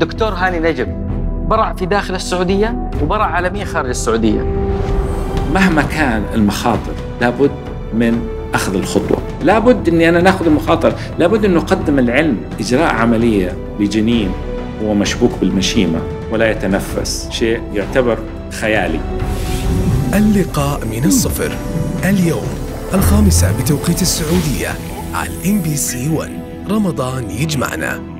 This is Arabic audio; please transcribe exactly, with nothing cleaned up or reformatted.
الدكتور هاني نجم برع في داخل السعودية وبرع عالميا خارج السعودية. مهما كان المخاطر لابد من أخذ الخطوة، لابد أني أنا نأخذ المخاطر، لابد أن نقدم العلم. إجراء عملية بجنين هو مشبوك بالمشيمة ولا يتنفس، شيء يعتبر خيالي. اللقاء من الصفر اليوم الخامسة بتوقيت السعودية على إم بي سي ون. رمضان يجمعنا.